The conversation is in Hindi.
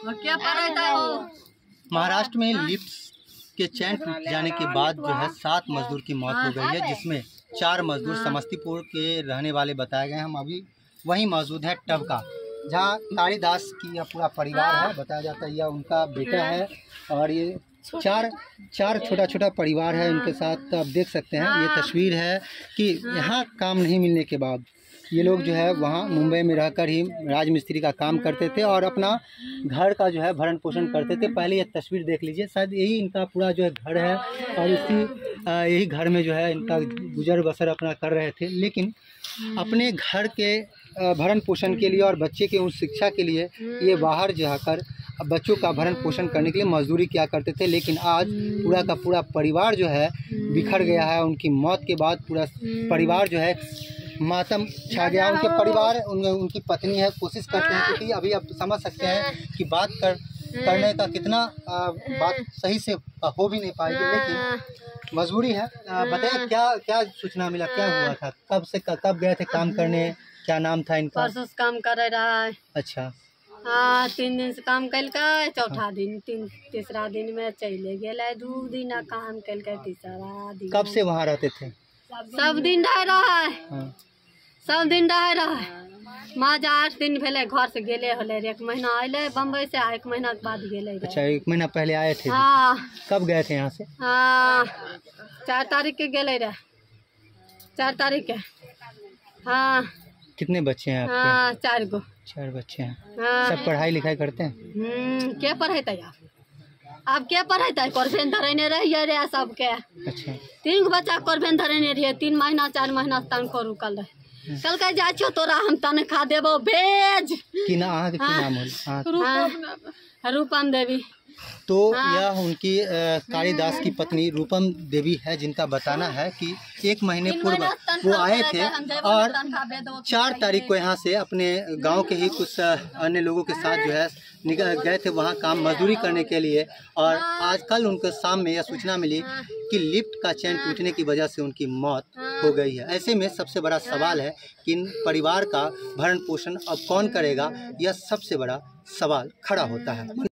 महाराष्ट्र में लिफ्ट के चैन टूट जाने के बाद जो है 7 मजदूर की मौत हो गई है, जिसमें 4 मजदूर समस्तीपुर के रहने वाले बताए गए हैं। हम अभी वहीं मौजूद हैं टबका, जहाँ कालीदास की यह पूरा परिवार है। बताया जाता है यह उनका बेटा है और ये चार छोटा छोटा परिवार है उनके साथ। आप देख सकते हैं ये तस्वीर है कि यहाँ काम नहीं मिलने के बाद ये लोग जो है वहाँ मुंबई में रहकर ही राजमिस्त्री का काम करते थे और अपना घर का जो है भरण पोषण करते थे। पहले ये तस्वीर देख लीजिए, शायद यही इनका पूरा जो है घर है और यही घर में जो है इनका गुजर बसर अपना कर रहे थे। लेकिन अपने घर के भरण पोषण के लिए और बच्चे के उस शिक्षा के लिए ये बाहर जाकर बच्चों का भरण पोषण करने के लिए मजदूरी किया करते थे। लेकिन आज पूरा का पूरा परिवार जो है बिखर गया है। उनकी मौत के बाद पूरा परिवार जो है मातम छा गया। उनके परिवार उनकी पत्नी है, कोशिश करते हैं, क्योंकि अभी आप समझ सकते हैं कि बात करने का कितना बात सही से हो भी नहीं पाएगी, लेकिन मजबूरी है। बताइए क्या सूचना मिला, क्या हुआ था, कब गए थे काम करने, क्या नाम था इनका? परसों से काम कर रहा है। अच्छा, हाँ, 3 दिन से काम कल का, चौथा दिन तीसरा दिन में चले गए। 2 दिन काम कल का, तीसरा दिन। कब से वहाँ रहते थे? सब दिन रह रहा है। हाँ। सब दिन रह रहा है। माँ 8 दिन भेले घर से गेले होले, 1 महीना आये बम्बई से, 1 महीना के बाद गेले। अच्छा, 1 महीना पहले आए थे? हाँ। कब गए थे यहाँ से? हाँ, 4 तारीख के गेले रहे, 4 तारीख के। हाँ। कितने बच्चे हैं आपके? हाँ, 4 गो। 4 बच्चे हैं। हाँ। सब पढ़ाई लिखाई करते हैं? क्या पढ़ेता यार, अब क्या पढ़ेता? कॉर्बेन धरने रहिए रे सबके। अच्छा। 3 गो बच्चा कॉर्बेन धरने रहिए, 3 महीना 4 महीना तनखो रुकल रहे। कल के जा तोरा हम तनखा देबो भेज। की नाम रूपम देवी। तो यह उनकी कालीदास की पत्नी रूपम देवी है, जिनका बताना है कि 1 महीने पूर्व वो आए थे और 4 तारीख को यहाँ से अपने गांव के ही कुछ अन्य लोगों के साथ जो है निकल गए थे वहाँ काम मजदूरी करने के लिए। और आज कल उनको शाम में यह सूचना मिली कि लिफ्ट का चैन टूटने की वजह से उनकी मौत हो गई है। ऐसे में सबसे बड़ा सवाल है कि इन परिवार का भरण पोषण अब कौन करेगा, यह सबसे बड़ा सवाल खड़ा होता है।